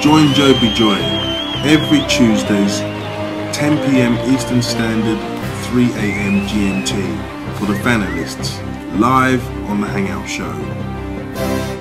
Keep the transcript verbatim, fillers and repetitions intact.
Join Joby Joy every Tuesdays, ten p m Eastern Standard, three a m G M T for the Fanalists, live on the Hangout Show.